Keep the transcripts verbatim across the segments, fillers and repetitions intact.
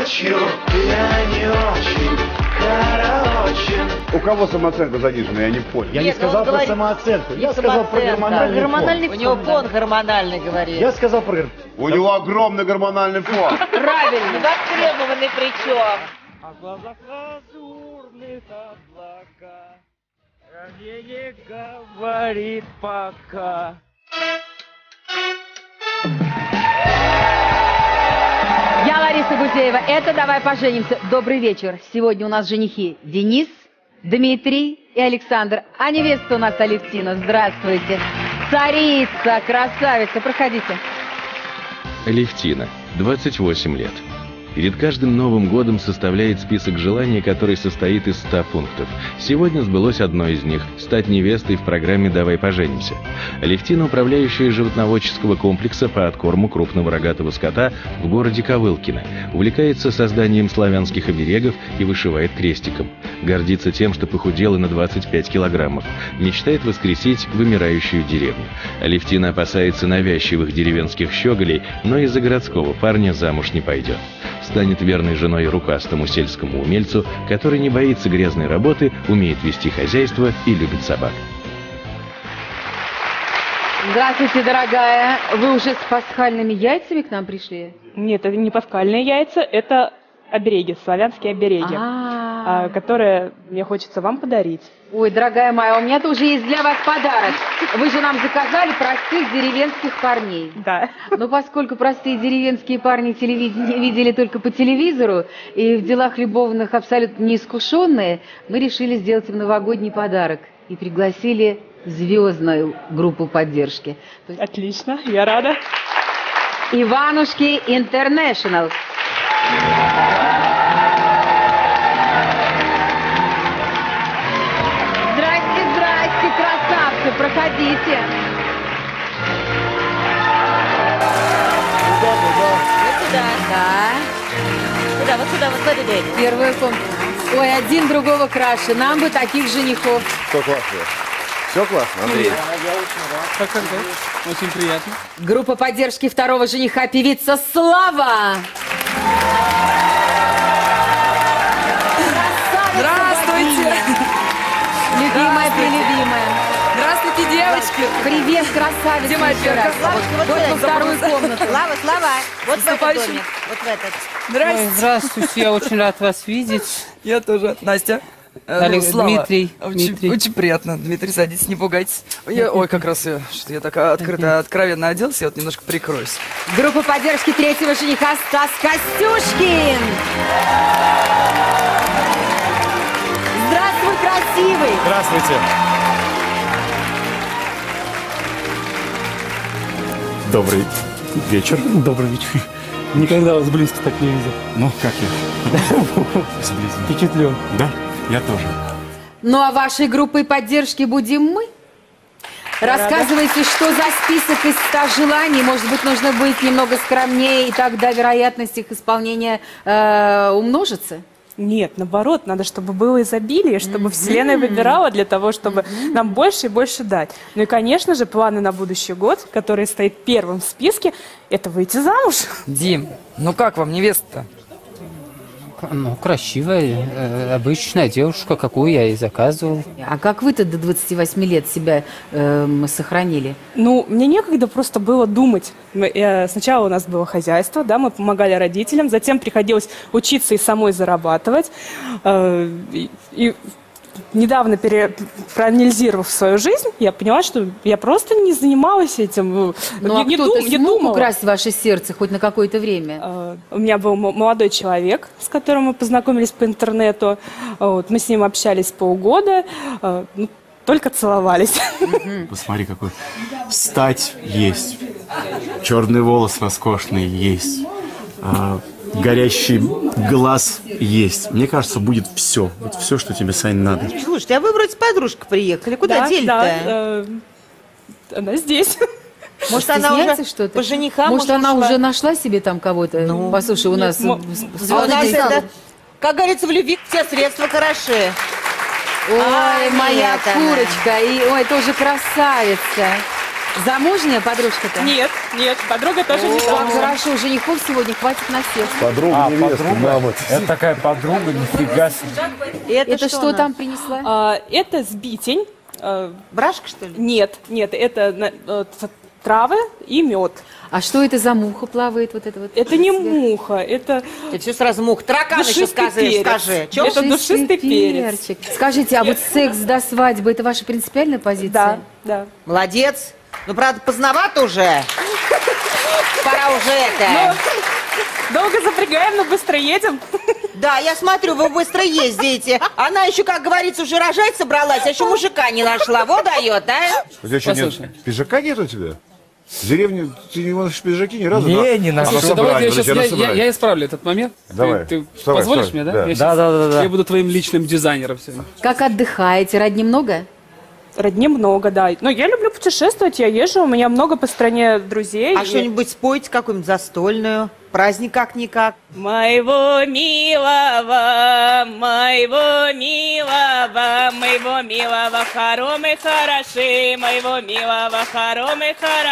ночью я не очень, короче. У кого самооценка занижена, я не понял. Я Нет, не сказал он про говорит, самооценку, я не сказал про самооценка, гормональный, про гормональный фон. У него фон гормональный, говорит. Я сказал про гормональный. У него огромный гормональный фон. Правильно. Востребованный причем. А в глазах лазурных облака мне не говорит пока. Я Лариса Гузеева. Это «Давай поженимся». Добрый вечер. Сегодня у нас женихи Денис, Дмитрий и Александр. А невеста у нас Алевтина. Здравствуйте. Царица, красавица. Проходите. Алевтина, двадцать восемь лет. Перед каждым Новым годом составляет список желаний, который состоит из ста пунктов. Сегодня сбылось одно из них – стать невестой в программе «Давай поженимся». Алевтина – управляющая животноводческого комплекса по откорму крупного рогатого скота в городе Ковылкино. Увлекается созданием славянских оберегов и вышивает крестиком. Гордится тем, что похудела на двадцать пять килограммов. Мечтает воскресить вымирающую деревню. Алевтина опасается навязчивых деревенских щеголей, но из-за городского парня замуж не пойдет. Станет верной женой рукастому сельскому умельцу, который не боится грязной работы, умеет вести хозяйство и любит собак. Здравствуйте, дорогая. Вы уже с пасхальными яйцами к нам пришли? Нет, это не пасхальные яйца, это обереги, славянские обереги, А-а-а. которые мне хочется вам подарить. Ой, дорогая моя, у меня тоже есть для вас подарок. Вы же нам заказали простых деревенских парней. Да. Но поскольку простые деревенские парни телевидение видели только по телевизору и в делах любовных абсолютно неискушенные, мы решили сделать им новогодний подарок и пригласили звездную группу поддержки. Отлично, я рада. Иванушки Интернешнл. Здрасте, здрасте, красавцы, проходите. Вот сюда. Да, Сюда, вот сюда, вот в эту дверь. первая комната. Ой, один другого краше. Нам бы таких женихов. Все классно. Все классно, Андрей. Как когда? Очень приятно. Группа поддержки второго жениха, певица Слава. Здравствуйте! Любимая, прелюбимая. Здравствуйте, девочки! Привет, красавица. Где моя еще раз. перка? Славочка, вот Вот сюда. во вторую комнату. Слава, Слава. Вот в этот Наступающим. домик. Вот в этот. Здрасте! Ой, здравствуйте, я очень рад вас видеть. Я тоже. Настя. Э, Алекс, Слава. Дмитрий, Очень, Дмитрий. очень приятно. Дмитрий, садитесь, не пугайтесь. Я, ой, как раз я, что я так открыто, откровенно оделся, я вот немножко прикроюсь. Группа поддержки третьего жениха Стас Костюшкин. Здравствуй, красивый. Здравствуйте. Добрый вечер. Добрый вечер. Никогда вас близко так не видел. Ну, как я? Сблизно. Впечатлен. Да, я тоже. Ну а вашей группой поддержки будем мы. Рассказывайте, что за список из ста желаний. Может быть, нужно быть немного скромнее, и тогда вероятность их исполнения э, умножится? Нет, наоборот, надо, чтобы было изобилие, чтобы Мгм. Вселенная выбирала для того, чтобы нам больше и больше дать. Ну и, конечно же, планы на будущий год, который стоит первым в списке, это выйти замуж. Дим, ну как вам невеста-то? Ну, красивая, э, обычная девушка, какую я и заказывал. А как вы-то до двадцати восьми лет себя эм, сохранили? Ну, мне некогда просто было думать. Мы, э, сначала у нас было хозяйство, да, мы помогали родителям, затем приходилось учиться и самой зарабатывать. Э, и, и недавно, пере, проанализировав свою жизнь, я поняла, что я просто не занималась этим. Ну, не, а не кто-то дум- не смог думала. украсть ваше сердце хоть на какое-то время? Э, У меня был м- молодой человек, с которым мы познакомились по интернету. Вот, мы с ним общались полгода. э, ну, Только целовались. Посмотри, какой. Стать есть. Черный волос роскошный есть. А, горящий глаз есть. Мне кажется, будет все. Вот все, что тебе, Сань, надо. Слушайте, а вы вроде с подружкой приехали. Куда Да, делись-то? да, э, она здесь. Может, она уже Стесняется что-то? по женихам Может, уже она ушла? уже нашла себе там кого-то? Ну, Послушай, у нет, нас... мо- с- А у нас звездный это, зал. как говорится, в любви все средства хороши. Ой, А, моя нет, она. курочка, и, ой, тоже красавица. Замужняя подружка-то? Нет, нет, подруга тоже не О, замужем. хорошо, женихов сегодня хватит на всех. Подруга, А, невеста, подруга? мама. Это такая подруга, нифига себе. Это, Это что она? там принесла? А, это сбитень. а, Брашка, что ли? Нет, нет, это на- э, т- травы и мед. А что это за муха плавает вот это вот? Это не муха, это Ты все сразу мух. Таракан еще душистый скажи. перец. скажи. Чё? Это душистый перец. перчик. Скажите, а вот секс до свадьбы, это ваша принципиальная позиция? Да, да. Молодец. Ну, правда, поздновато уже. Пора уже это. Долго запрягаем, но быстро едем. Да, я смотрю, вы быстро ездите. Она еще, как говорится, уже рожать собралась, а еще мужика не нашла. Вот дает, да? У тебя что, Послушай. нет? Пиджака нет у тебя? В деревне ты не можешь пиджаки ни разу? Не, не надо. Слушай, Слушай, давайте давайте я щас- я, я- я, я исправлю этот момент. Давай. Ты, Вставай, позволишь вставай. мне, да? Да. Я Да, да, да, да, да. Я буду твоим личным дизайнером сегодня. Как отдыхаете? Родни много? Родни много, да. Но я люблю путешествовать, я езжу, у меня много по стране друзей. А И- что-нибудь спойте, какую-нибудь застольную? Праздник как-никак. Моего милого, моего милого, моего милого, хоромы хороши, моего милого, хоромы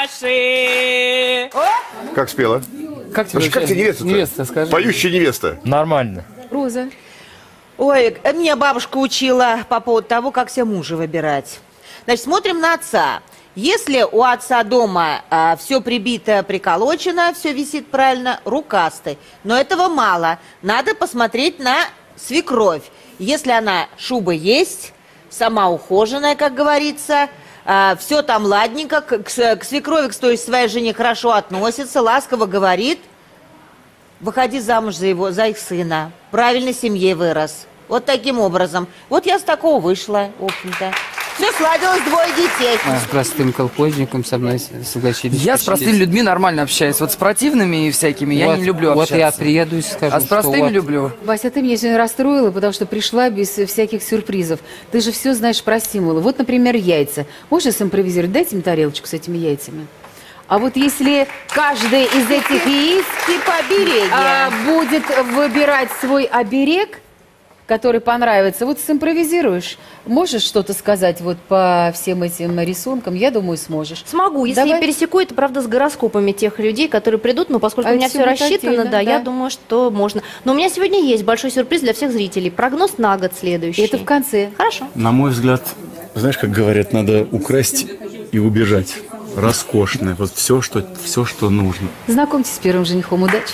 хороши. Как спела? Как тебе, Слушай, как тебе невеста-то? невеста, скажи. Поющая невеста. Нормально. Роза. Ой, э, меня бабушка учила по поводу того, как себе мужа выбирать. Значит, смотрим на отца. Если у отца дома а, все прибито, приколочено, все висит правильно, рукастый. Но этого мало. Надо посмотреть на свекровь. Если она шуба есть, сама ухоженная, как говорится, все там ладненько, к, к, к свекрови, к той своей жене хорошо относится, ласково говорит, выходи замуж за, его, за их сына. Правильно семье вырос. Вот таким образом. Вот я с такого вышла, в общем-то. Все сладилось, двое детей. С простым колхозником со мной согласились. Я с простыми людьми нормально общаюсь. Вот с противными и всякими я Вот- не люблю вот общаться. я приеду и скажу, А с что простыми вот- люблю. Вася, ты меня сегодня расстроила, потому что пришла без всяких сюрпризов. Ты же все знаешь про стимулы. Вот, например, яйца. Можешь симпровизировать? Дайте мне тарелочку с этими яйцами. А вот если каждый из этих яиц Типа обереги. а, будет выбирать свой оберег, который понравится, вот симпровизируешь. Можешь что-то сказать вот по всем этим рисункам? Я думаю, сможешь. Смогу, если Давай. я пересеку это, правда, с гороскопами тех людей, которые придут, но поскольку А у меня это все всё будет рассчитано, отдельно, да, да. я думаю, что можно. Но у меня сегодня есть большой сюрприз для всех зрителей. Прогноз на год следующий. Это в конце. Хорошо. На мой взгляд, знаешь, как говорят, надо украсть и убежать. Роскошное, вот все, что, все, что нужно. Знакомьтесь с первым женихом. Удачи.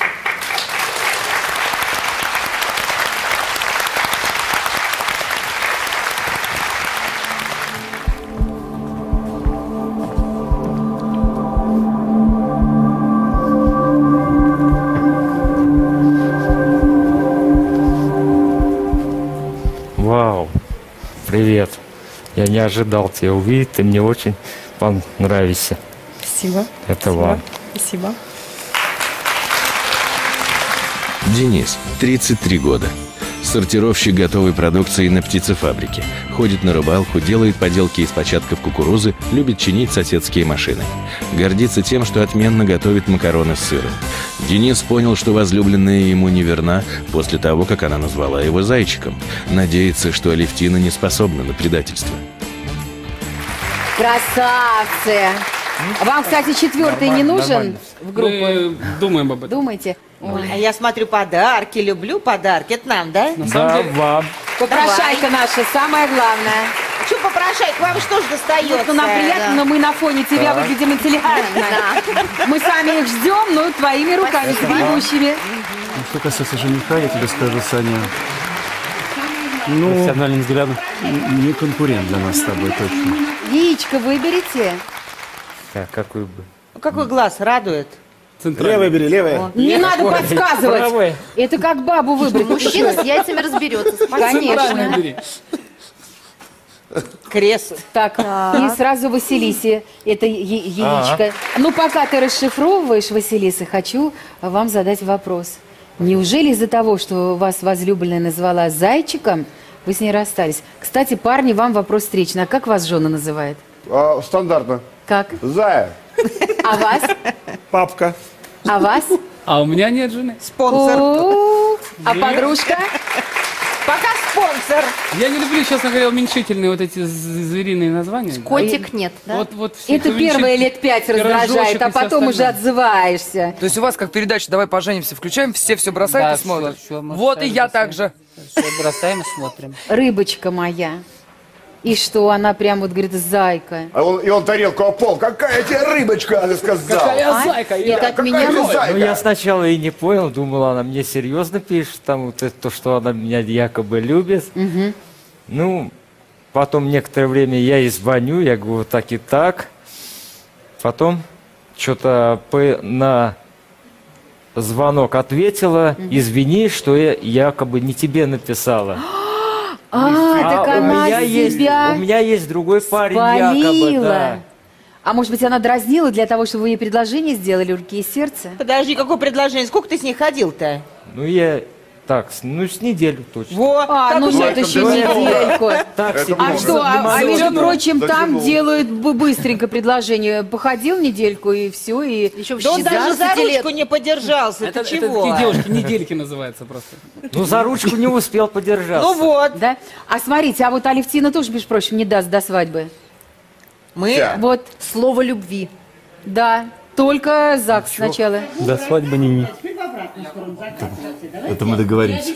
Вау, привет. Я не ожидал тебя увидеть, ты мне очень понравишься. Спасибо. Это вам. Спасибо. Денис, тридцать три года. Сортировщик готовой продукции на птицефабрике. Ходит на рыбалку, делает поделки из початков кукурузы, любит чинить соседские машины. Гордится тем, что отменно готовит макароны с сыром. Денис понял, что возлюбленная ему не верна после того, как она назвала его зайчиком. Надеется, что Алевтина не способна на предательство. Красавцы! Вам, кстати, четвертый не Нормально, нужен нормально. в группу? Мы думаем об этом. Думаете? Ой. А я смотрю подарки, люблю подарки. Это нам, да? Да, вам. Попрошайка наша, самое главное. Что попрошайка, вам что ж достается? Ну, нам приятно, но мы на фоне тебя выглядим интеллигентно. Мы сами их ждем, но твоими руками, скребущими. Ну, что касается жениха, я тебе скажу, Саня, ну, Профессиональным взглядом. не конкурент для нас с тобой точно. Яичко выберите. Так, какой бы. Ну, какой глаз радует? Левая бери, левая. Не надо подсказывать. Правая. Это как бабу выбрать. Мужчина с яйцами разберется. Конечно. Бери. Крест. Так, и сразу Василисе это я- яичко. Ну, пока ты расшифровываешь, Василиса, хочу вам задать вопрос. Неужели из-за того, что вас возлюбленная назвала зайчиком, вы с ней расстались? Кстати, парни, вам вопрос встречный. А как вас жена называет? А, стандартно. Как? Зая. А вас? Папка. А вас? А у меня нет жены. Спонсор. О, а подружка? Пока спонсор. Я не люблю, честно говоря, уменьшительные вот эти з- звериные названия. Котик нет, да? Вот, вот все Это их первые уменьшить, лет пять пирожочек раздражает, а и всё потом уже остальное. отзываешься. То есть у вас как передача «Давай поженимся» включаем, все все бросают Да, и смотрят? всё, всё, мы Вот и всё я бросаем. так же. Все бросаем и смотрим. Рыбочка моя. И что, она прям вот говорит, зайка. А он, и он тарелку опол. Какая тебе рыбочка, она сказала. А? зайка, И так меня... Какая Ну, зайка? я сначала и не понял, думал, она мне серьезно пишет, там вот это, то, что она меня якобы любит. Мгм. Ну, потом некоторое время я ей звоню, я говорю, так и так. Потом что-то на звонок ответила, извини, что я якобы не тебе написала. А, так у она меня есть, себя у меня есть другой парень якобы, спалила. да. А может быть, она дразнила для того, чтобы вы ей предложение сделали, руки и сердце? Подожди, какое предложение? Сколько ты с ней ходил-то? Ну, я так, с- ну, с неделю точно. Во, А, как ну уже это еще много. недельку. Так Это себе. А много. что, а, а между Затянуло. прочим, там Затянуло. делают бы- быстренько предложение. Походил недельку и все, и... Еще в Да он даже за шестнадцати ручку лет. не подержался. Это, Ты это чего? такие девушки, недельки называются просто. Ну, за ручку не успел подержаться. Ну вот. Да? А смотрите, а вот Алевтина тоже, между прочим, не даст до свадьбы. Мы... Вся. Вот, Слово любви. да, только ЗАГС сначала. До свадьбы не не. Это мы договорились.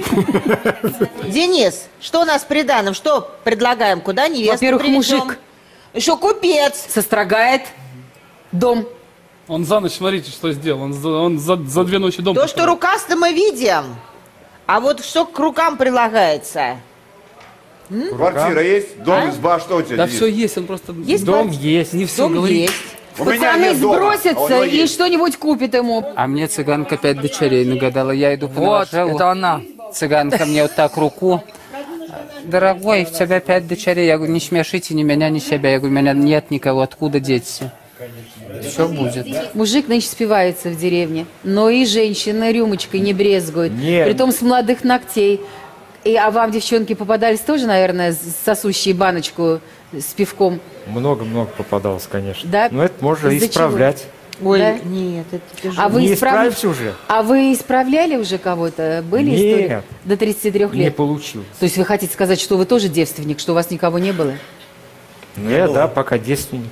Денис, что у нас с приданым? Что предлагаем? Куда невесту Во-первых, привезем? мужик. Еще купец. Сострогает дом. Он за ночь, смотрите, что сделал. Он за, он за, за две ночи дом То, построил. что рукастый мы видим. А вот что к рукам прилагается? Квартира есть? Дом, изба, что у тебя? Да Денис? все есть, он просто... Есть Дом квартира? есть. Не все Дом говорит. есть. У меня Пацаны нет дома, а у сбросятся него и есть. что-нибудь купит ему. А мне цыганка пять дочерей нагадала. Я иду по Вот, Новожилу. это она. Цыганка мне вот так руку. Дорогой, у тебя пять дочерей. Я говорю, не смешите ни меня, ни себя. Я говорю, у меня нет никого, откуда деться? Все будет. Мужик нынче спивается в деревне, но и женщина рюмочкой не брезгует. Нет. Притом с молодых ногтей. И, а вам, девчонки, попадались тоже, наверное, сосущие баночку с пивком? Много-много попадалось, конечно. Да? Но это можно Из-за исправлять. Ой, Да? нет, это тяжело. А вы, Не исправ- исправишь уже? а вы исправляли уже кого-то? Были Нет. истории? До тридцати трёх Не лет? получилось. То есть вы хотите сказать, что вы тоже девственник, что у вас никого не было? Ну, я, да, пока девственник.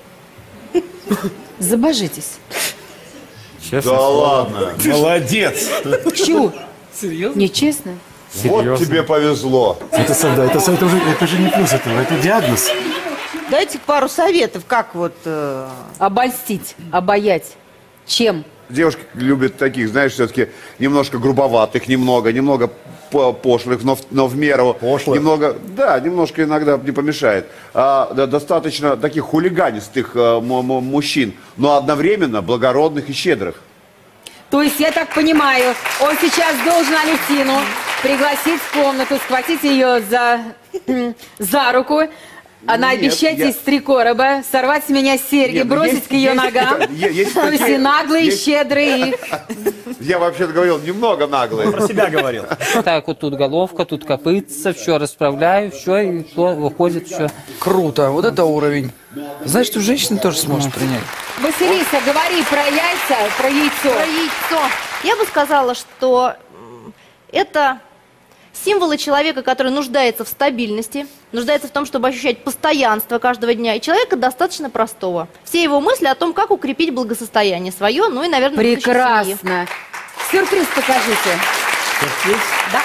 Забожитесь. Честно. Да ладно. Молодец. Чу, Серьезно? нечестно. Вот Серьезно. тебе повезло. Это, сам- да, это, сам- это уже, это же не плюс этого, это диагноз. Дайте пару советов, как вот... э, Обольстить, обаять. Чем? Девушки любят таких, знаешь, все-таки немножко грубоватых, немного, немного по- пошлых, но в, но в меру. Пошлых? Немного, да, немножко иногда не помешает. А, да, достаточно таких хулиганистых э, м- м- мужчин, но одновременно благородных и щедрых. То есть, я так понимаю, он сейчас должен Алевтину пригласить в комнату, схватить ее за, за руку, а наобещать я- из три короба, сорвать с меня серьги, Нет, ну бросить есть- к ее есть- ногам. е- есть То есть такие- и наглые, и есть- щедрые. и- Я вообще-то говорил, немного наглые. Про себя говорил. Так вот тут головка, тут копытца, все расправляю, все, и то выходит все. Круто, вот это уровень. Знаешь, что женщина тоже сможет принять. Василиса, говори про яйца, про яйцо. Про яйцо. Я бы сказала, что м, это символы человека, который нуждается в стабильности, нуждается в том, чтобы ощущать постоянство каждого дня, и человека достаточно простого. Все его мысли о том, как укрепить благосостояние свое, ну и, наверное, будущей семьи. Прекрасно. Сюрприз покажите. Да.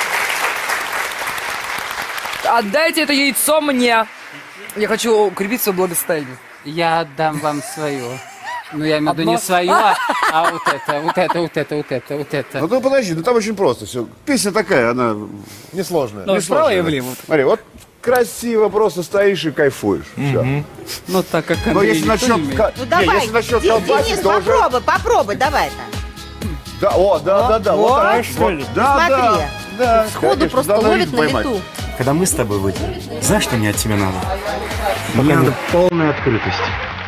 Отдайте это яйцо мне. Я хочу укрепить свое благосостояние. Я отдам вам свое. Ну, я имею в виду не Одно? свое, а, а вот это, вот это, вот это, вот это, вот это. Ну, ну подожди, ну там очень просто все. Песня такая, она несложная. Ну, несложная. справа и влево. Смотри, вот красиво просто стоишь и кайфуешь. Всё. Ну, так как Но Андрей если никто насчет, не умеет. ка- Ну не, давай, если насчет Ди- колбаски, Денис, то уже... попробуй, попробуй, давай-то. Да, о, да, да, да. Вот, Вот, так, что вот, ли? да, Смотри. да, да. Сходу конечно, просто надо ловит рыбу на поймать. лету. Когда мы с тобой выйдем, знаешь, что мне от тебя надо? Мне надо полная открытость.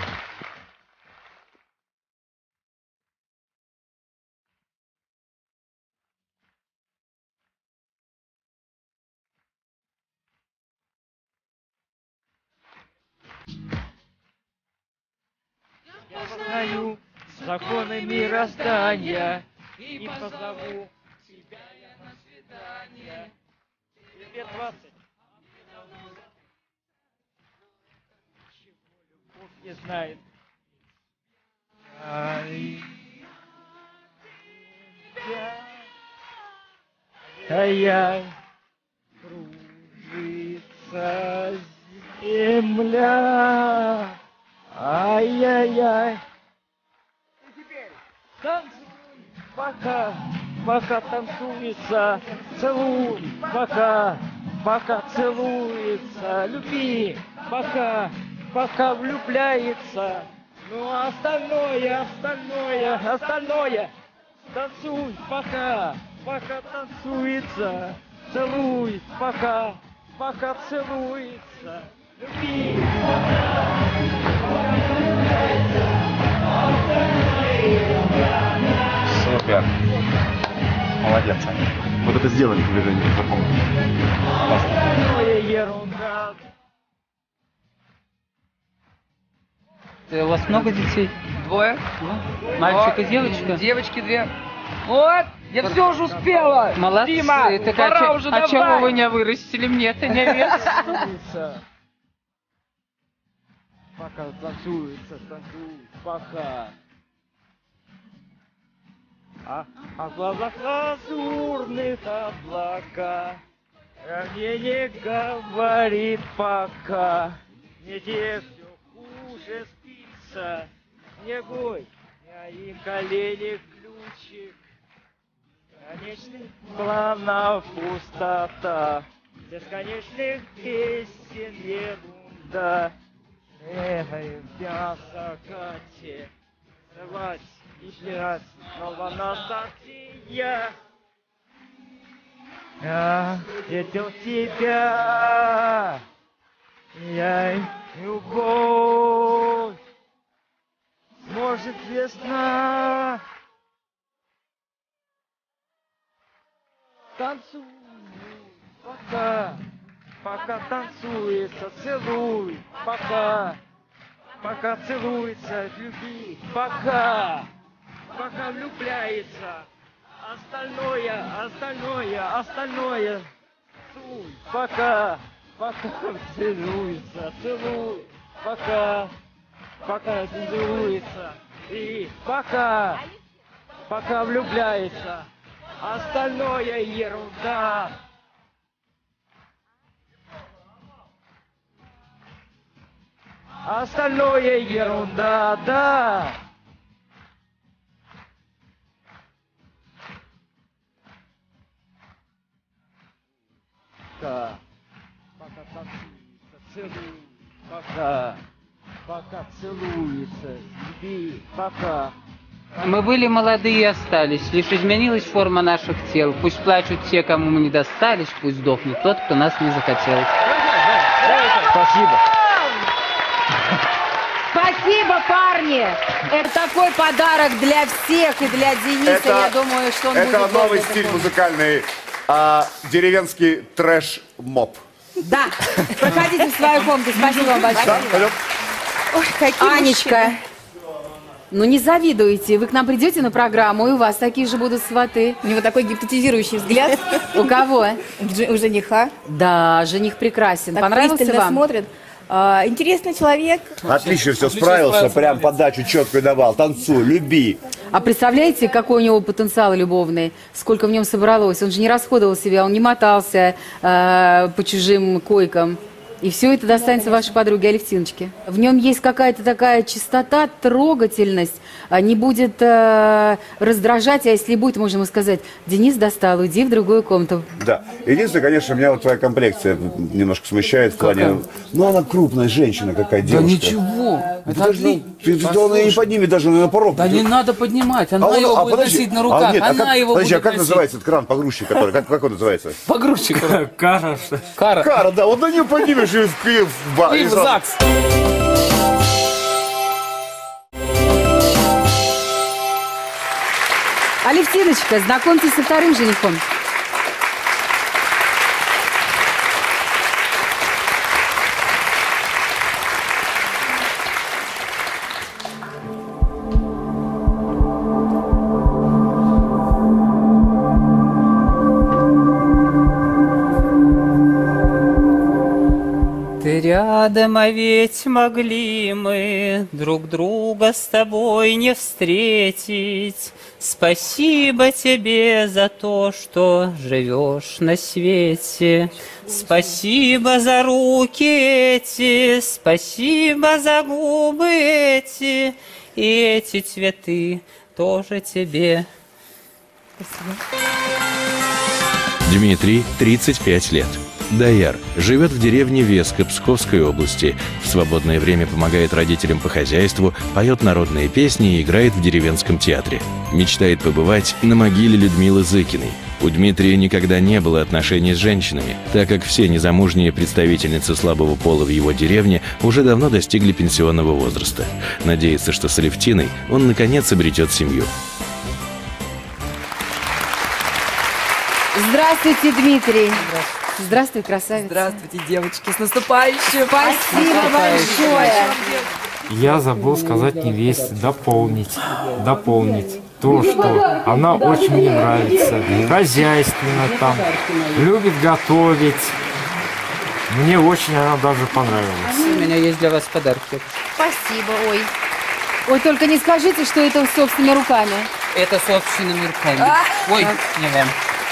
Познаю законы мироздания и позову тебя я на свидание. Тебе двадцать. Любовь не знает. Ай, ай-яй, кружится земля. Ай-яй-яй. Танцуй, пока, пока танцуется, целуй, пока, пока целуется, люби, пока, пока влюбляется. Ну а остальное, остальное, остальное, танцуй, пока, пока танцуется, целуй, пока, пока целуется, люби, пока, пока влюбляется. Супер. Молодец. Вот это сделали движение, запомни. Ерунда. У вас много детей? Двое. Мальчик О, и девочка? Девочки две. Вот, я все уже успела. Молодцы. Дима, Так пора а чё- уже, а давай. чего вы не вырастили мне-то невесту? Пока танцуется, танцует, пока. А, а в глазах лазурных облака. А мне не говорит пока. Мне те все хуже спится. Не бой, мои колени ключик. Конечных планов пустота. Бесконечных песен ерунда. Эх, я закате. Давать и пирать снова на старте я. Я хотел тебя. Я любовь. Может весна. Танцуй, пока, пока танцуется, целуй, пока, пока целуется, люби, пока, пока влюбляется, остальное, остальное, остальное, целуй, пока, пока целуется, целуй, пока, пока целуется, и пока, пока влюбляется. Остальное ерунда. Остальное ерунда, да. Пока, пока танцуется, целуй, пока, пока целуется, люби, пока. Мы были молодые и остались, лишь изменилась форма наших тел. Пусть плачут те, кому мы не достались, пусть сдохнет тот, кто нас не захотел. Спасибо. Спасибо, парни! Это такой подарок для всех и для Дениса. Это- Я думаю, что он Это будет новый горд стиль этим. музыкальный, а, деревенский трэш-моп. Да. Проходите в свою комнату. Спасибо вам большое. Да, пойдем. Ой, какие Анечка, мужчины. ну не завидуйте. Вы к нам придете на программу, и у вас такие же будут сваты. У него такой гипнотизирующий взгляд. У кого? У жениха. Да, жених прекрасен. Так Понравился пристально вам? смотрит. А, интересный человек. Отлично все Отлично справился, справился, прям подачу четкую давал. Танцуй, люби. А представляете, какой у него потенциал любовный? Сколько в нем собралось? Он же не расходовал себя, он не мотался э, по чужим койкам. И все это достанется вашей подруге Алевтиночке. В нем есть какая-то такая чистота, трогательность. А не будет э, раздражать, а если будет, можно ему сказать: Денис достал, уйди в другую комнату. Да. Единственное, конечно, меня вот твоя комплекция немножко смущает в плане. Ну, она крупная женщина, какая Да девушка. ничего, это Даже, ну, отлично. ты, ты- он ее не поднимет даже на порог. Да не надо поднимать, она А он- его а будет подожди, носить на а руках, нет, а она как- его подожди, а будет как носить. называется этот кран погрузчик, который, как, как он называется? Погрузчик. Кара. Кара. Кара, да, вот на нее поднимешь и в, и в, ба- И в сразу- ЗАГС. Алевтиночка, знакомьтесь со вторым женихом. рядом, а ведь могли мы друг друга с тобой не встретить. Спасибо тебе за то, что живешь на свете. Спасибо за руки эти, спасибо за губы эти, и эти цветы тоже тебе. Спасибо. Дмитрий, тридцать пять лет. Даяр. Живет в деревне Веска Псковской области. В свободное время помогает родителям по хозяйству, поет народные песни и играет в деревенском театре. Мечтает побывать на могиле Людмилы Зыкиной. У Дмитрия никогда не было отношений с женщинами, так как все незамужние представительницы слабого пола в его деревне уже давно достигли пенсионного возраста. Надеется, что с Алевтиной он наконец обретет семью. Здравствуйте, Дмитрий. Здравствуй, красавица. Здравствуйте, девочки. С наступающим. Спасибо большое. Я забыл сказать невесте дополнить, дополнить то, что она очень мне нравится, хозяйственно там, любит готовить. Мне очень она даже понравилась. У меня есть для вас подарки. Спасибо, ой. Ой, только не скажите, что это собственными руками. Это собственными руками. Ой, не вам.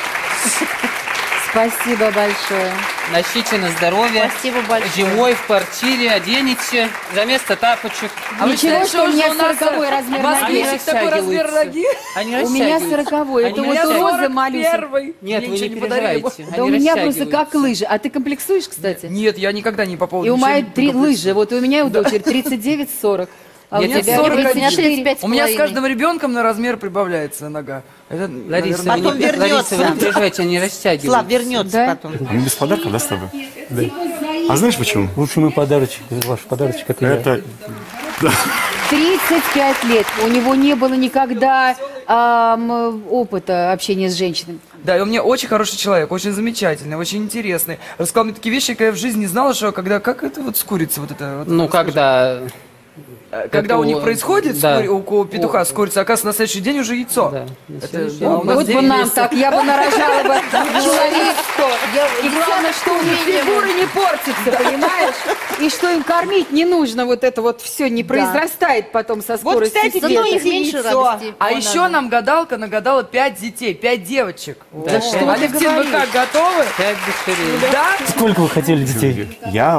Спасибо большое. Носите на здоровье. Спасибо большое. Зимой в квартире оденете за место тапочек. А ничего, что у меня сороковой размер ноги. Такой размер ноги. Они У меня сороковой. Это вот роза малюсенькая. Нет, вы не переживайте. Да у меня просто как лыжи. А ты комплексуешь, кстати? Нет, я никогда не по поводу. И у моей три лыжи. Вот у меня и у дочери тридцать девять сорок. А у Нет, тебя сорок, тридцать четыре. У меня с каждым ребенком на размер прибавляется нога. Это, Лариса, наверное, вы не, Лариса, вы не переживайте, они растягиваются. Слав, вернется Да? потом. Мы без подарков, да, с тобой? Да. А знаешь почему? Лучше мой подарочек, ваш подарочек, это, Это... Да. тридцать пять лет. У него не было никогда ам, опыта общения с женщинами. Да, и он мне очень хороший человек, очень замечательный, очень интересный. Рассказал мне такие вещи, когда я в жизни не знала, что когда, как это вот с курицей, вот это вот. Ну, когда... Когда это у них у- происходит, да. с кури- у, у петуха с курицей, оказывается, на следующий день уже яйцо. Да. Это, следующий да, у нас Вот бы девять нам месяцев. так, я бы нарожала бы человечку. И главное, что у них фигура не портится, понимаешь? И что им кормить не нужно, вот это вот все не произрастает потом со Вот, скоростью кстати, света. зато у них меньше яйцо. радости. А еще нам гадалка нагадала пять детей, пять девочек. Да, что пять- ты Алевтин, вы говоришь? как, готовы? Пять дочерей. Да? Сколько вы хотели детей? Я...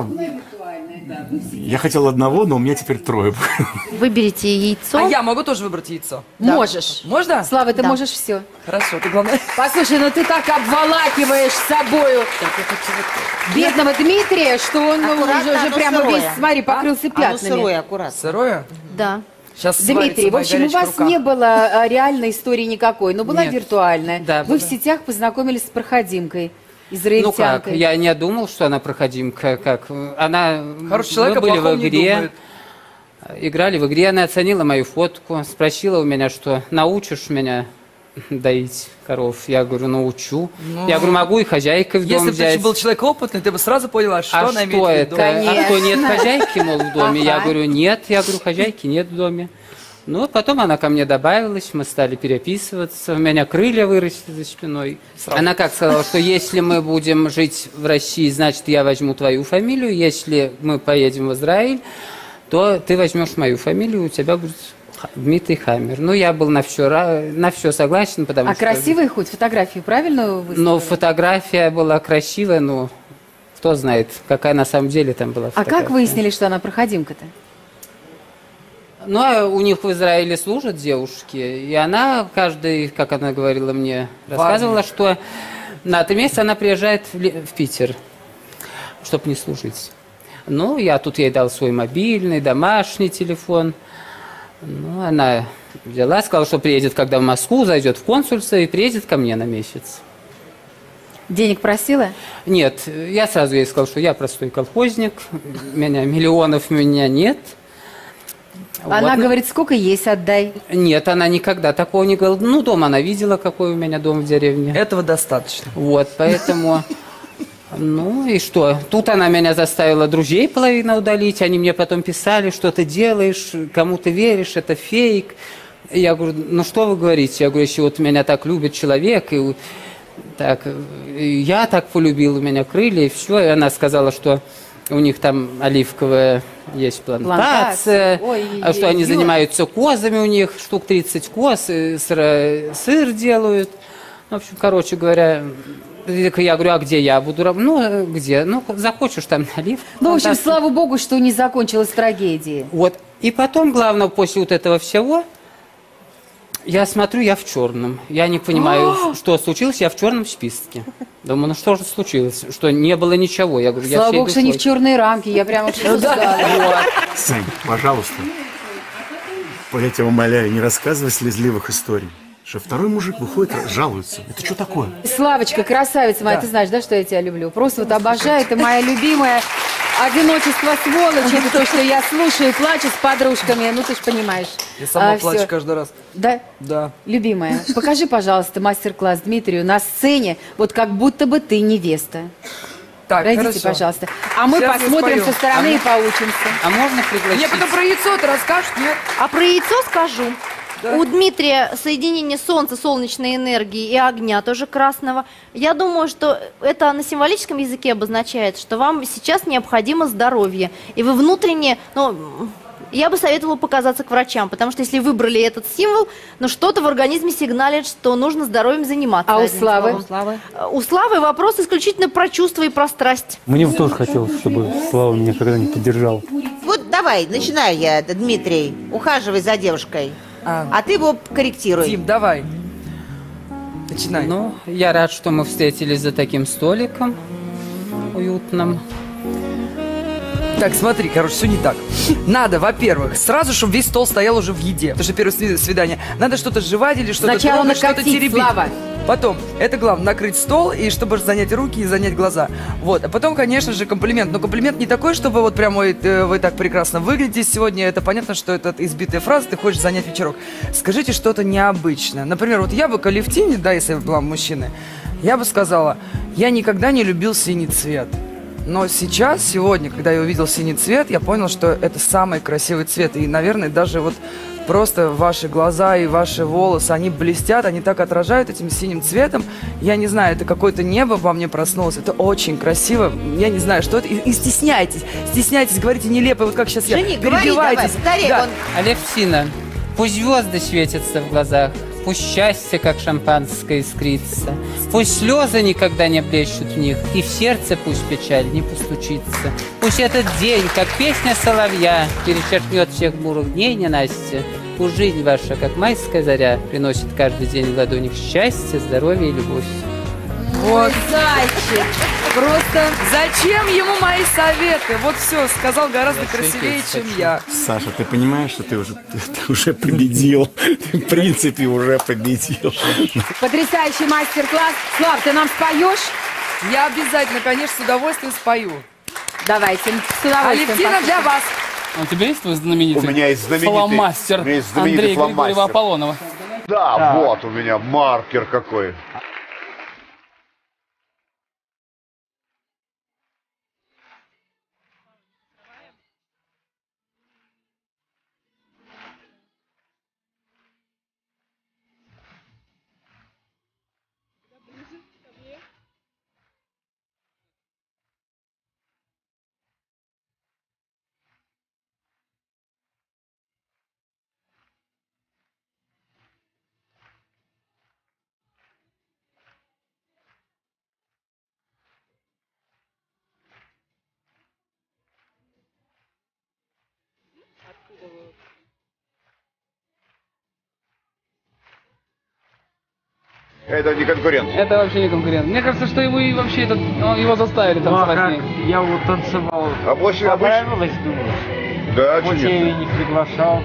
Я хотел одного, но у меня теперь трое. Выберите яйцо. А я могу тоже выбрать яйцо? Можешь. Можно? Слава, ты Да. можешь все. Хорошо, ты главное. Послушай, ну ты так обволакиваешь собою бедного Дмитрия, что он ну, Аккуратно, уже, уже оно прямо сырое. весь, смотри, покрылся Оно пятнами. сырое, аккуратно. Сырое? Да. Сейчас Дмитрий, в общем, у вас не было а, реальной истории никакой, но была Нет. виртуальная. Да, Вы была. в сетях познакомились с проходимкой, Ну израильтянкой. как, я не думал, что она проходимка, как она... Хороший человек мы о были плохом в не игре, думает. играли в игре, она оценила мою фотку, спросила у меня, что научишь меня доить коров? Я говорю, научу. Ну, я говорю, могу и хозяйкой в дом Если бы взять. ты был человек опытный, ты бы сразу поняла, что а она что имеет в это? виду. А что, нет хозяйки, мол, в доме? Я Ага. говорю, нет. Я говорю, хозяйки нет в доме. Ну, потом она ко мне добавилась, мы стали переписываться, у меня крылья выросли за спиной. Она как сказала, что если мы будем жить в России, значит, я возьму твою фамилию, если мы поедем в Израиль, то ты возьмешь мою фамилию, у тебя будет Х- Дмитрий Хаммер. Ну, я был на все, на все согласен, потому А что... красивые хоть фотографии, правильно выставили? Но фотография была красивая, но кто знает, какая на самом деле там была А фотография. как выяснили, что она проходимка-то? Ну, а у них в Израиле служат девушки, и она каждый, как она говорила мне, рассказывала, что на три месяца она приезжает в, Ли- в Питер, чтобы не служить. Ну, я тут ей дал свой мобильный, домашний телефон. Ну, она взяла, сказала, что приедет, когда в Москву, зайдет в консульство и приедет ко мне на месяц. Денег просила? Нет, я сразу ей сказал, что я простой колхозник, у меня миллионов у меня нет. Она Вот. говорит, сколько есть, отдай. Нет, она никогда такого не говорила. Ну, дом она видела, какой у меня дом в деревне. Этого достаточно. Вот, поэтому... Ну и что? Тут она меня заставила друзей половину удалить. Они мне потом писали, что ты делаешь, кому ты веришь, это фейк. И я говорю, ну что вы говорите? Я говорю, если вот меня так любит человек, и так, и я так полюбил, у меня крылья, и все. И она сказала, что у них там оливковая есть плантация, Плантация. Ой, а что они ё- занимаются козами, у них штук тридцать коз, и сыр, сыр делают. В общем, короче говоря, я говорю, а где я буду работать? Ну, где? Ну, захочешь там налив. Ну, в общем, слава богу, что не закончилась трагедией. Вот. И потом, главное, после вот этого всего, я смотрю, я в черном. Я не понимаю, что случилось, я в черном списке. Думаю, ну что же случилось? Что не было ничего. Я говорю, я Слава всей богу, что не в душой. черные рамки. Я прямо чувствовала. Сын, пожалуйста, я тебя умоляю, не рассказывай слезливых историй. Что второй мужик выходит, жалуется. Это что такое? Славочка, красавица моя, ты знаешь, да, что я тебя люблю? Просто вот обожаю, ты моя любимая. Одиночество сволочь, это то, что я слушаю, плачу с подружками, ну ты ж понимаешь. Я сама А, плачу всё. каждый раз. Да? Да. Любимая, покажи, пожалуйста, мастер-класс Дмитрию на сцене, вот как будто бы ты невеста. Так, Пройдите, хорошо. пожалуйста. А мы Сейчас я посмотрим спою. со стороны А и мы- поучимся. А можно пригласить? Мне потом про яйцо ты расскажешь, нет? А про яйцо скажу. У Дмитрия соединение солнца, солнечной энергии и огня, тоже красного. Я думаю, что это на символическом языке обозначает, что вам сейчас необходимо здоровье. И вы внутренне, ну, я бы советовала показаться к врачам, потому что если выбрали этот символ, ну что-то в организме сигналит, что нужно здоровьем заниматься. А у одним Славы? словом. У Славы вопрос исключительно про чувства и про страсть. Мне бы тоже хотелось, чтобы Слава меня когда-нибудь поддержал. Вот давай, начинаю я, Дмитрий. Ухаживай за девушкой. А, А ты его корректируй. Дим, давай. Начинай. Ну, я рад, что мы встретились за таким столиком уютным. Так, смотри, короче, все не так. Надо, во-первых, сразу, чтобы весь стол стоял уже в еде. Потому что первое сви- свидание. Надо что-то жевать или что-то Сначала трогать, что-то накатить, теребить. Слава. Потом, это главное, накрыть стол, и чтобы занять руки и занять глаза. Вот. А потом, конечно же, комплимент. Но комплимент не такой, чтобы вот прямо ой, э, вы так прекрасно выглядите сегодня. Это понятно, что это избитая фраза, ты хочешь занять вечерок. Скажите что-то необычное. Например, вот я бы к Алевтине, да, если бы была мужчиной, я бы сказала, я никогда не любил синий цвет. Но сейчас, сегодня, когда я увидел синий цвет, я понял, что это самый красивый цвет. И, наверное, даже вот просто ваши глаза и ваши волосы, они блестят, они так отражают этим синим цветом. Я не знаю, это какое-то небо во мне проснулось. Это очень красиво. Я не знаю, что это. И, и стесняйтесь. Стесняйтесь, говорите нелепо. Вот как сейчас Жени, я. говори давай, Перебивайтесь. повтори, Да. он- Алевтина, пусть звезды светятся в глазах, пусть счастье, как шампанское, искрится, пусть слезы никогда не блещут в них, и в сердце пусть печаль не постучится. Пусть этот день, как песня соловья, перечеркнет всех бурых дней ненастья. Пусть жизнь ваша, как майская заря, приносит каждый день в ладонях счастье, здоровье и любовь. Вот. Зайчик, просто... Зачем ему мои советы? Вот все, сказал гораздо красивее, чем я. Саша, ты понимаешь, что ты уже, ты, ты уже победил. Ты, в принципе, уже победил. Потрясающий мастер-класс. Слав, ты нам споешь? Я обязательно, конечно, с удовольствием спою. Давайте, с удовольствием. Алевтина для вас. А у тебя есть твой знаменитый У меня есть знаменитый- фломастер у меня есть знаменитый Андрея фломастер. Григорьева Аполлонова? Да, вот у меня маркер какой. Это не конкурент. Это вообще не конкурент. Мне кажется, что его и вообще этот, ну, его заставили танцевать. с ней. Я вот танцевал. А больше обычно... Понравилось, думаешь? Да, Хоть я конечно. ее не приглашал.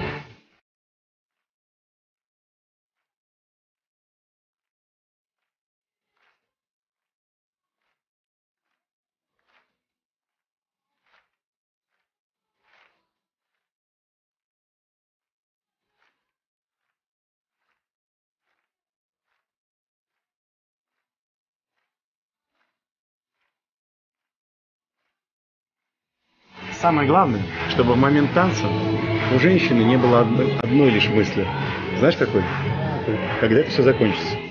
Самое главное, чтобы в момент танца у женщины не было одной, одной лишь мысли. Знаешь какой? Когда это все закончится.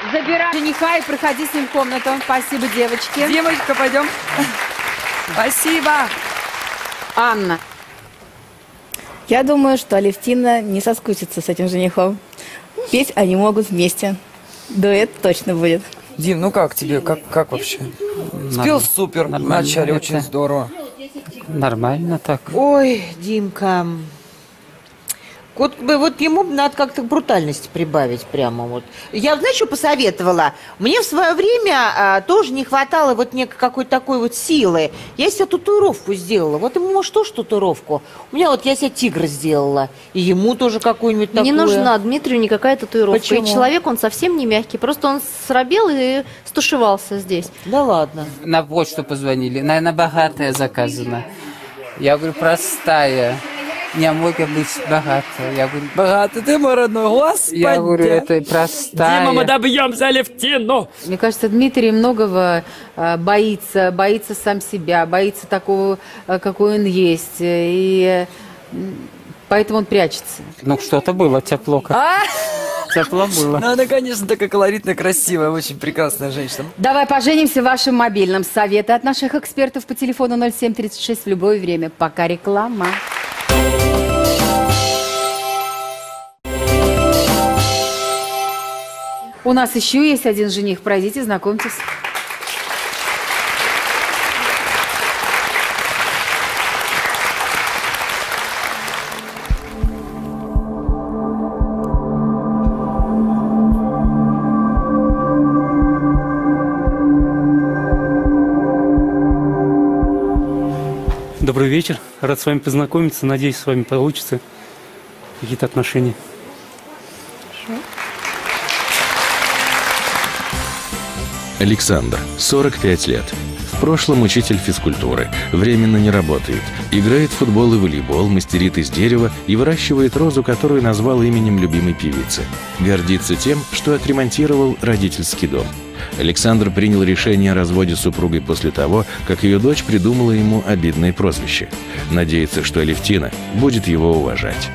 Забирай жениха и проходи с ним в комнату. Спасибо, девочки. Девочка, пойдем. Спасибо. Анна. Я думаю, что Алевтина не соскучится с этим женихом. Петь они могут вместе. Дуэт точно будет. Дим, ну как тебе? Как, как вообще? Спел супер. Вначале очень здорово. Нормально так. Ой, Димка. Вот, вот ему надо как-то брутальности прибавить прямо вот. Я, знаешь, что посоветовала? Мне в свое время а, тоже не хватало вот некой какой-то такой вот силы. Я себе татуировку сделала. Вот ему, может, тоже татуировку? У меня вот я себе тигра сделала. И ему тоже какую-нибудь такую. Не нужна Дмитрию никакая татуировка. Почему? И человек, он совсем не мягкий. Просто он срабел и стушевался здесь. Да ладно. На почту позвонили. Наверное, богатая заказана. Я говорю, простая. Не могу быть богатой. Я говорю, богатый ты, мой родной, господи. Я говорю, это простая. Дима, мы добьемся Алевтину. Мне кажется, Дмитрий многого э, боится, боится сам себя, боится такого, э, какой он есть, и э, поэтому он прячется. Ну, что-то было тепло. А? Тепло было. Ну, она, конечно, такая колоритная, красивая, очень прекрасная женщина. Давай поженимся в вашем мобильном. Советы от наших экспертов по телефону ноль семь тридцать шесть в любое время. Пока реклама. У нас еще есть один жених. Пройдите, знакомьтесь. Добрый вечер. Рад с вами познакомиться. Надеюсь, с вами получится какие-то отношения. Александр, сорок пять лет. В прошлом учитель физкультуры. Временно не работает. Играет в футбол и волейбол, мастерит из дерева и выращивает розу, которую назвал именем любимой певицы. Гордится тем, что отремонтировал родительский дом. Александр принял решение о разводе с супругой после того, как ее дочь придумала ему обидное прозвище. Надеется, что Алевтина будет его уважать.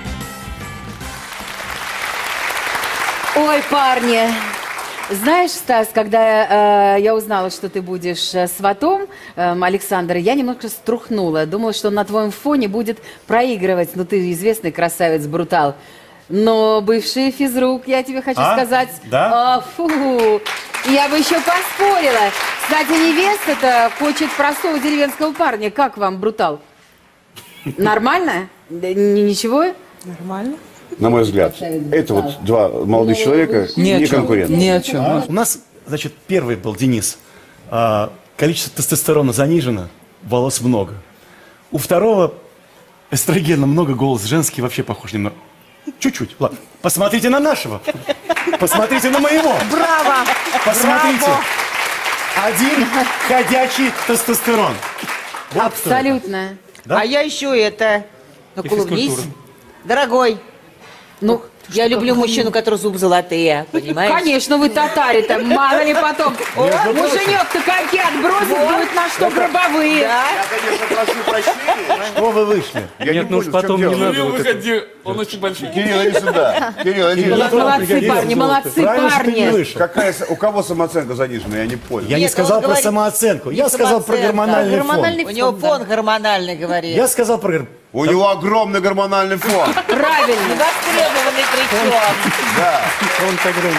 Ой, парни, знаешь, Стас, когда э, я узнала, что ты будешь э, сватом э, Александра, я немножко струхнула. Думала, что он на твоем фоне будет проигрывать. Ну, ты известный красавец, брутал. Но бывший физрук, я тебе хочу А? сказать... Да? А, фу, я бы еще поспорила. Кстати, невеста-то хочет простого деревенского парня. Как вам, брутал? Нормально? Да, ничего? Нормально. На мой взгляд, это вот два молодых человека не конкуренты. Ни о чем. А? У нас, значит, первый был Денис. А, количество тестостерона занижено, волос много. У второго эстрогена много, голос женский, вообще похож немного. Чуть-чуть, ладно. Посмотрите на нашего. Посмотрите на моего. Браво! Посмотрите. Браво! Один ходячий тестостерон. Вот абсолютно. Да? А я еще это... Ну, И клубнись. физкультура. Дорогой, ну, я люблю мужчину, который зубы золотые, понимаешь? Конечно, вы татари-то, мало ли потом. О, муженек-то какие отбросит, будет на что гробовые. Я, конечно, прошу прощения. Что вы вышли? Я Нет, не ну уж понял, в чем потом не дело. надо вот это. Он очень большой. Кирилл, иди сюда. Кирилл, иди. Кирилл, Молодцы, парни, молодцы, Правильно, что ты не парни. вышел. Какая, с- у кого самооценка занижена, я не понял. Я не Нет, сказал он про говорит, самооценку. не Я сказал про самооценка, гормональный а гормональный фон. У него фон гормональный, говорит. Я сказал про гор- У него огромный гормональный фон. Правильно. Востребованный причем. Да. Он так громко.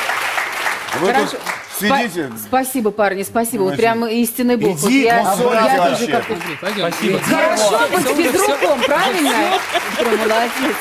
Вы Хорошо. тут сидите. Спа- Спасибо, парни, спасибо. Вот прям истинный бог. Вот Иди, я, ну, я вообще. тоже как Спасибо. Хорошо быть физруком, правильно? Прям молодец.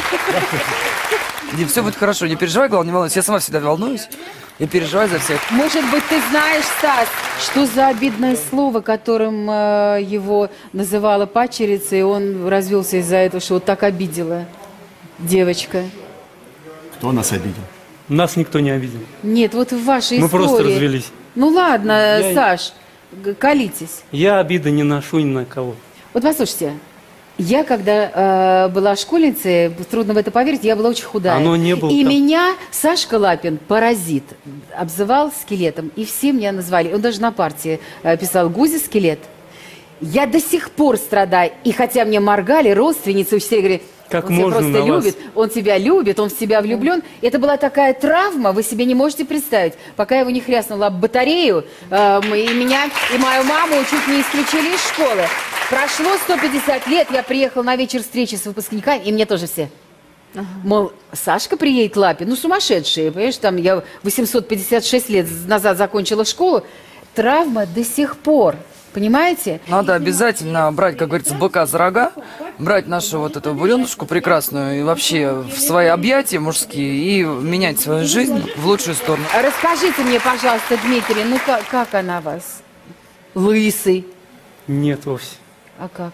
Дим, все будет хорошо, не переживай, главное, не волнуйся. Я сама всегда волнуюсь. Я переживаю за всех. Может быть, ты знаешь, Стас, что за обидное слово, которым э, его называла падчерица, и он развелся из-за этого, что вот так обидела девочка. Кто нас обидел? Нас никто не обидел. Нет, вот в вашей Мы истории. просто развелись. Ну ладно, Я- Саш, г- колитесь. Я обиды не ношу ни на кого. Вот послушайте, я когда э, была школьницей, трудно в это поверить, я была очень худая. Оно не было И там. меня Сашка Лапин, паразит, обзывал скелетом. И все меня назвали. Он даже на партии э, писал «Гузи скелет». Я до сих пор страдаю. И хотя мне моргали, родственницы все говорили, Как он тебя можно просто на вас? любит, он тебя любит, он в себя влюблен. Это была такая травма, вы себе не можете представить. Пока я его не хряснула об батарею, э, мы- и меня, и мою маму чуть не исключили из школы. Прошло сто пятьдесят лет, я приехала на вечер встречи с выпускниками, и мне тоже все. Мол, Сашка приедет Лапин, ну сумасшедшие, понимаешь, там я восемьсот пятьдесят шесть лет назад закончила школу. Травма до сих пор. Понимаете? Надо обязательно брать, как говорится, быка за рога, брать нашу вот эту буренушку прекрасную и вообще в свои объятия мужские и менять свою жизнь в лучшую сторону. А расскажите мне, пожалуйста, Дмитрий, ну как, как она вас? Лысый. Нет вовсе. А как?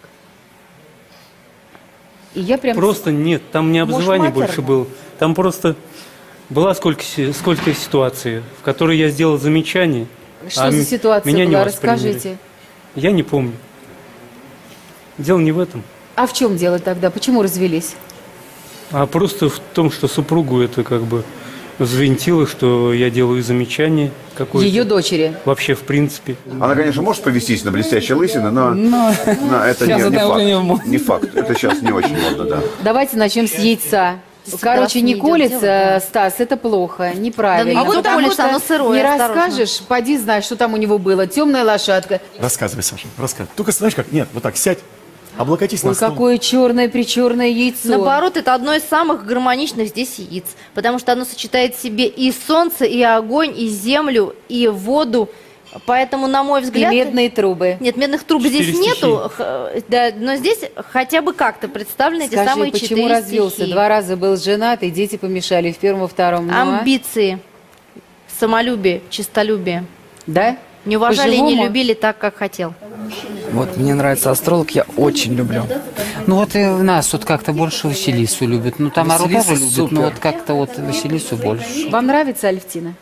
И я прям... Просто нет, там не обзывание Может, больше было. Там просто была сколько, си- сколько ситуаций, в которой я сделал замечание. Что а за м- ситуация меня не была? восприняли. Расскажите. Я не помню. Дело не в этом, А в чем дело тогда? Почему развелись? а просто в том, что супругу это как бы взвинтило, что я делаю замечание какое-то. Ее дочери. Вообще, в принципе. Она, конечно, может повестись на блестящей лысине, но, Но но это сейчас не, не это уже факт. не модно. Не факт. Это сейчас не очень модно, да. Давайте начнем с яйца. Если Короче, раз не не идет колется, дело, да. Стас, это плохо, неправильно. Да ну, не Потому колется, что оно сырое, не осторожно. расскажешь, поди знаешь, что там у него было. Темная лошадка. Рассказывай, Саша, рассказывай. Только знаешь как? Нет, вот так сядь, облокотись на Ой, стол. какое черное причерное яйцо. Наоборот, это одно из самых гармоничных здесь яиц, потому что оно сочетает в себе и солнце, и огонь, и землю, и воду. Поэтому, на мой И взгляд... медные трубы. Нет, медных труб здесь Четыре нету, х- да, но здесь хотя бы как-то представлены эти Скажи, самые почему четыре развелся? стихии. Два раза был женат, и дети помешали в первом, втором. Ну, а? Амбиции, самолюбие, честолюбие. Да? Не уважали и не По-живому? любили так, как хотел. Вот, мне нравится астролог, я очень люблю. Ну вот и у нас вот как-то больше Василису любят. Ну Тамару Василиса тоже любят, супер. но вот как-то вот Василису больше. Вам нравится Алевтина?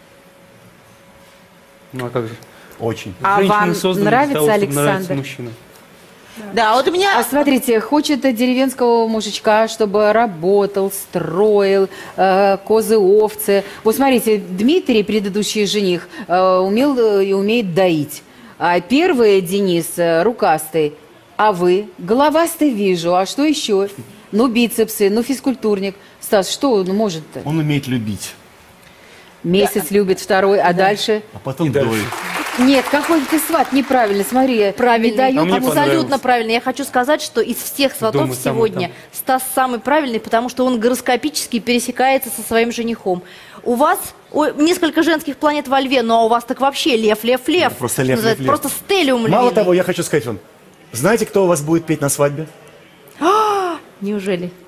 Ну а как же? Очень. А Женщины вам созданы для нравится того, чтобы Александр? нравиться мужчинам. Да, вот у меня... А смотрите, хочет деревенского мужичка, чтобы работал, строил, э, козы, овцы. Вот смотрите, Дмитрий, предыдущий жених, э, умел э, и умеет доить. А первый Денис э, рукастый. А вы? Головастый вижу. А что еще? Ну, бицепсы, ну, физкультурник. Стас, что он может-то? Он умеет любить, Месяц любит, второй, а дальше? а потом доит. Нет, какой ты сват, неправильно, смотри. Правильно, Не дает А мне ему- абсолютно понравилось. правильно. Я хочу сказать, что из всех сватов Дома, там и сегодня там. Стас самый правильный, потому что он гороскопически пересекается со своим женихом. У вас ой, несколько женских планет во Льве, но у вас так вообще лев, лев, лев. Просто лев, Что лев, называется, лев. Просто стеллиум Мало львиный. того, я хочу сказать вам, знаете, кто у вас будет петь на свадьбе? Неужели?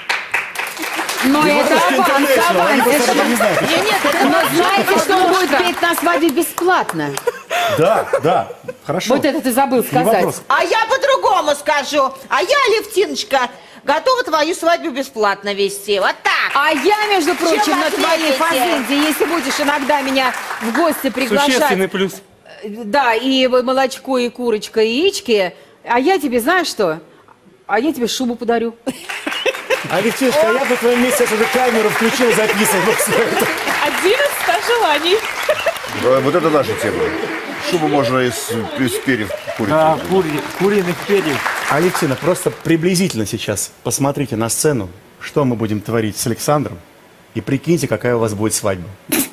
Но это Иванушки аванс, International, они аванс. просто об этом не знают. Нет, нет, это- но знаете, что он будет петь на свадьбе бесплатно? Да, да, хорошо. Вот это ты забыл Не сказать. вопрос. А я по-другому скажу. А я, Алевтиночка, готова твою свадьбу бесплатно вести. Вот так. А я, между прочим, Чем на твоей ответите? фазенде, если будешь иногда меня в гости приглашать, Существенный плюс. да, и молочко, и курочка, и яички, а я тебе, знаешь что? А я тебе шубу подарю. А Левтинушка, а я бы на твоем месте сейчас уже камеру включил, записывал бы все это. Одиннадцать желаний. Да, Вот это наша тема. Шубу можно из, из перьев курицы. Да, кури- куриных перьев. Алевтина, просто приблизительно сейчас посмотрите на сцену, что мы будем творить с Александром, и прикиньте, какая у вас будет свадьба.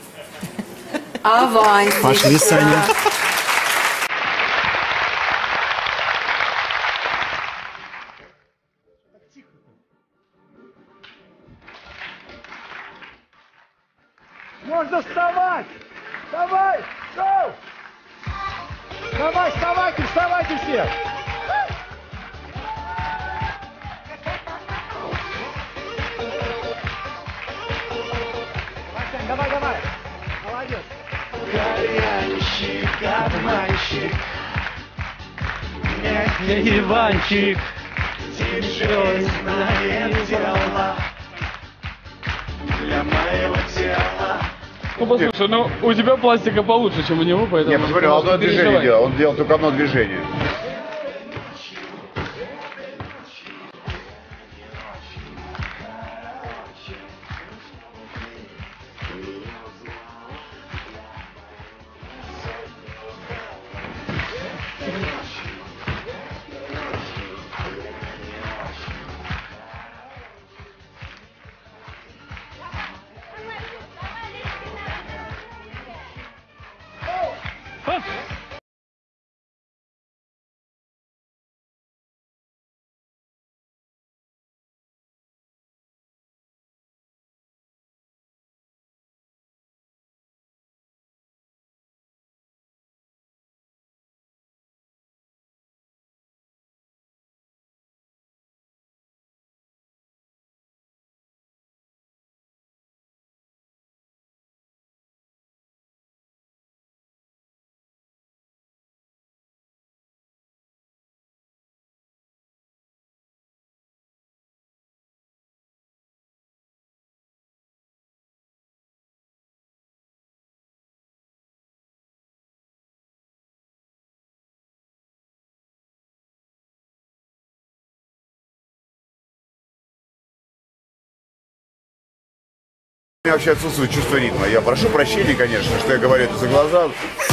Авансик. Пошли, Саня. Можно вставать! Вставай! Гоу! Давай, вставайте, вставайте все! Васян, давай, давай! Молодец! Горящий обманщик, мягкий Иванчик, серьезное дело для моего тела. Ну, послушай, ну, у тебя пластика получше, чем у него, поэтому... Я посмотрел, можешь одно не движение переживать. делал. Он делал только одно движение. У меня вообще отсутствует чувство ритма. Я прошу прощения, конечно, что я говорю это за глаза.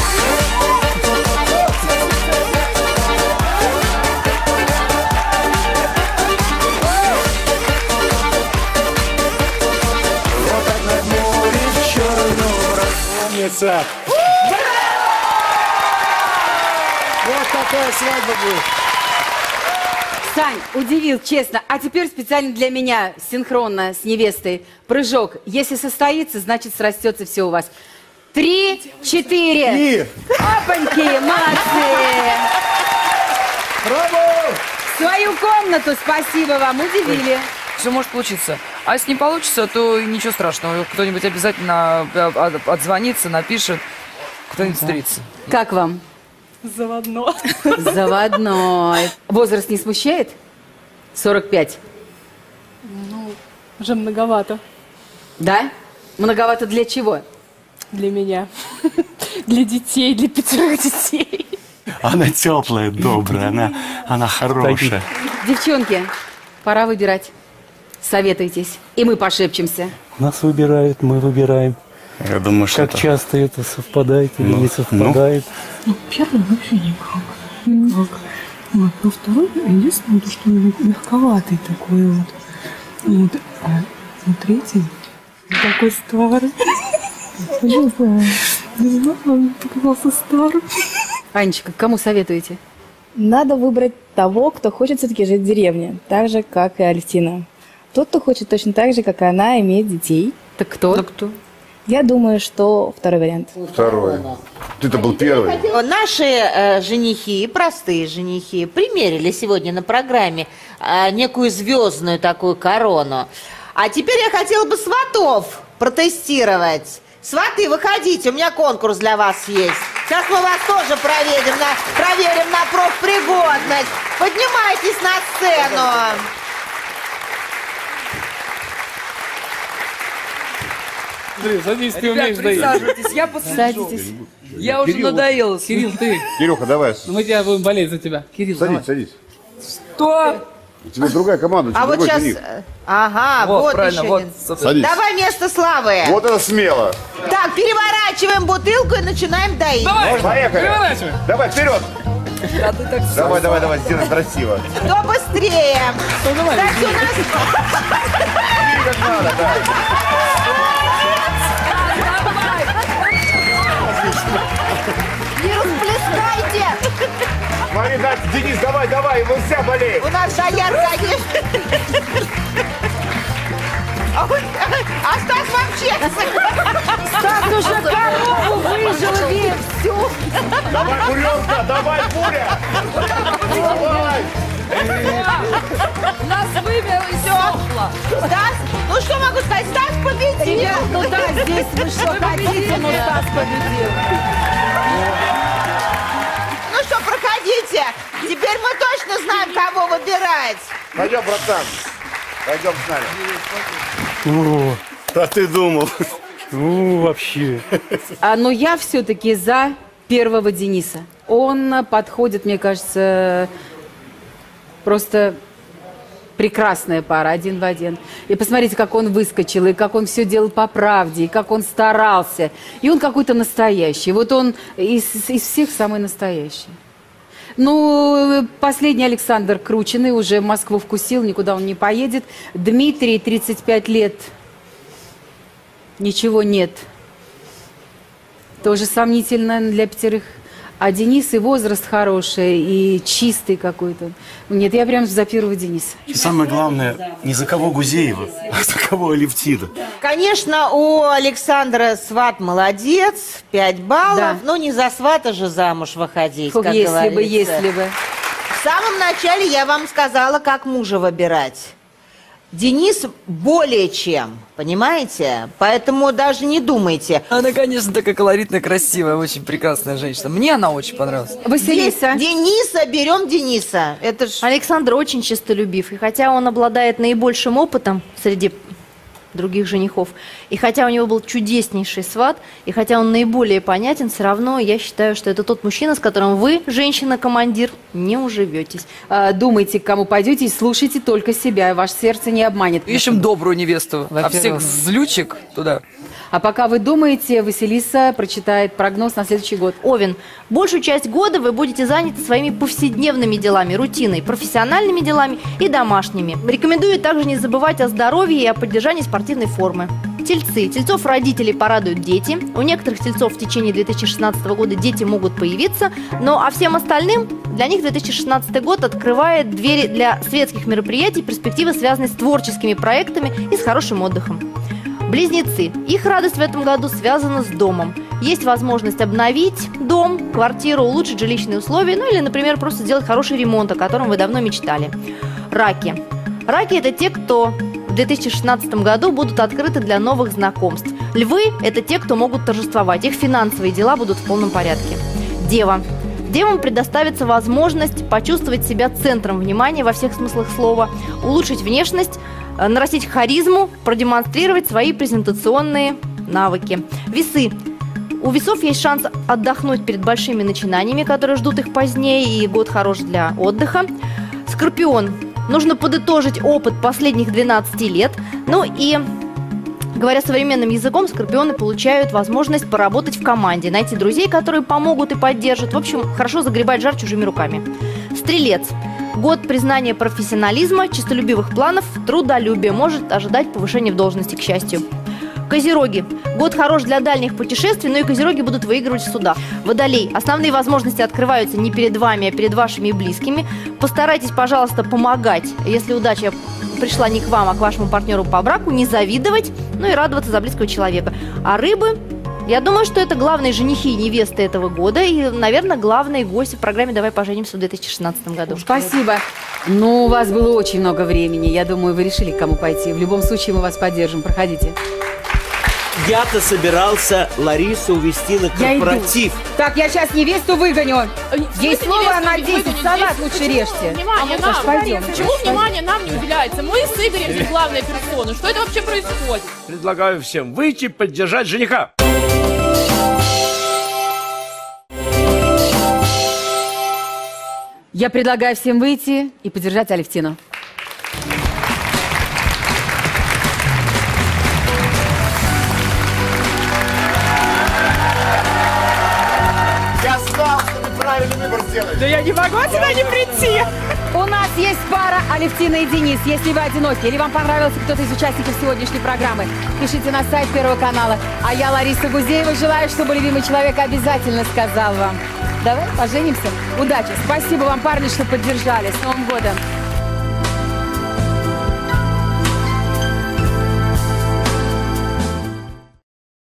Умница. Вот такая свадьба будет. Сань, удивил, честно. А теперь специально для меня, синхронно с невестой, прыжок. Если состоится, значит срастется все у вас. Три, четыре. И... Опаньки, молодцы. Браво! В свою комнату, спасибо вам, удивили. Все может получиться. А если не получится, то ничего страшного. Кто-нибудь обязательно отзвонится, напишет, кто-нибудь встретится. Как вам? Заводной. Заводной. Возраст не смущает? сорок пять. Ну, уже многовато. Да? Многовато для чего? Для меня. Для детей, для пятерых детей. Она теплая, добрая, она, она хорошая. Девчонки, пора выбирать. Советуйтесь. И мы пошепчемся. Нас выбирают, мы выбираем. Я думаю, что Как это... часто это совпадает или Ну, не совпадает. Ну, первый вообще никак. Никак. Вот. Ну, второй, единственное, то, что он мягковатый такой вот. Вот. А ну, третий такой старый. Пожалуйста, не знаю, он показался старым. Анечка, кому советуете? Надо выбрать того, кто хочет все-таки жить в деревне, так же, как и Алевтина. Тот, кто хочет точно так же, как и она, иметь детей. Так кто? Так кто? Я думаю, что второй вариант. Второй. Ты-то был первый. Наши э, женихи, простые женихи, примерили сегодня на программе э, некую звездную такую корону. А теперь я хотела бы сватов протестировать. Сваты, выходите, у меня конкурс для вас есть. Сейчас мы вас тоже проверим на, проверим на профпригодность. Поднимайтесь на сцену. Андрей, садись, ты Ребят, умеешь доить. присаживайтесь, я посажу. Садитесь. Я уже Кирилл, надоел. Кирилл, ты. Кирюха, давай. Ну, мы тебя будем болеть за тебя. Кирилл, Садись, давай. садись. Что? У тебя другая команда, у тебя А вот другой сейчас... жених. э, Ага, Вот, вот, правильно, еще вот, один. собственно. Садись. Давай место славы. Вот это смело. Так, переворачиваем бутылку и начинаем доить. Давай, Поехали. переворачивай. Давай, вперед. А ты так Давай, давай, давай, сделай красиво. Кто быстрее? Кстати, у нас... Как надо, да. Не расплескайте! Смотри, Настя, Денис, давай, давай, мы все болеем. У нас дояр, конечно. А вот- а Стас вообще... Стас уже корову выжил весь, всю. Давай, буренка, давай, буря. Давай. Нас вымя и сохло. Стас, ну что могу сказать, Стас победил. Ребят, ну да, здесь вы что хотите, но Стас победил. Ну что, проходите. Теперь мы точно знаем, кого выбирать. Пойдем, братан. Пойдем с нами. О, А ты думал? ну, вообще. А, но я все-таки за первого Дениса. Он подходит, мне кажется, просто прекрасная пара, один в один. И посмотрите, как он выскочил, и как он все делал по правде, и как он старался. И он какой-то настоящий. Вот он из, из всех самый настоящий. Ну, последний Александр Крученый уже Москву вкусил, никуда он не поедет. Дмитрий, тридцать пять лет, ничего нет. Тоже сомнительно для пятерых. А Денис и возраст хороший, и чистый какой-то. Нет, я прям за первого Дениса. И самое главное, не за кого Гузеева, а за кого Алевтина. Конечно, у Александра сват молодец, пять баллов. Да. Но не за свата же замуж выходить, Фу, как если говорится. бы, если бы. В самом начале я вам сказала, как мужа выбирать. Денис более чем, понимаете? Поэтому даже не думайте. Она, конечно, такая колоритная, красивая, очень прекрасная женщина. Мне она очень понравилась. Василиса. Дениса, берем Дениса. Это ж... Александр очень честолюбив, и хотя он обладает наибольшим опытом среди других женихов. И хотя у него был чудеснейший сват, и хотя он наиболее понятен, все равно я считаю, что это тот мужчина, с которым вы, женщина-командир, не уживетесь. А, думайте, к кому пойдете, и слушайте только себя, и ваше сердце не обманет. Ищем добрую невесту, а всех злючек туда. А пока вы думаете, Василиса прочитает прогноз на следующий год. Овен, большую часть года вы будете заняты своими повседневными делами, рутиной, профессиональными делами и домашними. Рекомендую также не забывать о здоровье и о поддержании спортивной формы. Тельцы. Тельцов родителей порадуют дети. У некоторых тельцов в течение две тысячи шестнадцатого года дети могут появиться. Ну а всем остальным для них две тысячи шестнадцатый год открывает двери для светских мероприятий, перспективы, связанные с творческими проектами и с хорошим отдыхом. Близнецы. Их радость в этом году связана с домом. Есть возможность обновить дом, квартиру, улучшить жилищные условия, ну или, например, просто сделать хороший ремонт, о котором вы давно мечтали. Раки. Раки – это те, кто в две тысячи шестнадцатом году будут открыты для новых знакомств. Львы – это те, кто могут торжествовать. Их финансовые дела будут в полном порядке. Дева. Девам предоставится возможность почувствовать себя центром внимания во всех смыслах слова, улучшить внешность, нарастить харизму, продемонстрировать свои презентационные навыки. Весы. У весов есть шанс отдохнуть перед большими начинаниями, которые ждут их позднее, и год хорош для отдыха. Скорпион. Нужно подытожить опыт последних двенадцати лет. Ну и, говоря современным языком, скорпионы получают возможность поработать в команде, найти друзей, которые помогут и поддержат. В общем, хорошо загребать жар чужими руками. Стрелец. Год признания профессионализма, честолюбивых планов, трудолюбия. Может ожидать повышения в должности, к счастью. Козероги. Год хорош для дальних путешествий, но и козероги будут выигрывать в судах. Водолей. Основные возможности открываются не перед вами, а перед вашими близкими. Постарайтесь, пожалуйста, помогать, если удача пришла не к вам, а к вашему партнеру по браку, не завидовать, ну и радоваться за близкого человека. А рыбы... Я думаю, что это главные женихи и невесты этого года и, наверное, главные гости в программе «Давай поженимся» в две тысячи шестнадцатом году. Спасибо. Ну, у вас было очень много времени. Я думаю, вы решили, к кому пойти. В любом случае, мы вас поддержим. Проходите. Я-то собирался Ларису увезти на корпоратив. Так, я сейчас невесту выгоню. Ей слово на десять, салат лучше режьте. Внимание нам. Пойдем. Почему внимание нам не уделяется? Мы с Игорем здесь главная персона. Что это вообще происходит? Предлагаю всем выйти, поддержать жениха. Я предлагаю всем выйти и поддержать Алевтину. Я знал, что вы правильный выбор сделали. Да я не могу сюда не прийти. У нас есть пара Алевтина и Денис. Если вы одиноки или вам понравился кто-то из участников сегодняшней программы, пишите на сайт Первого канала. А я, Лариса Гузеева, желаю, чтобы любимый человек обязательно сказал вам: давай поженимся. Удачи. Спасибо вам, парни, что поддержали. С Новым годом.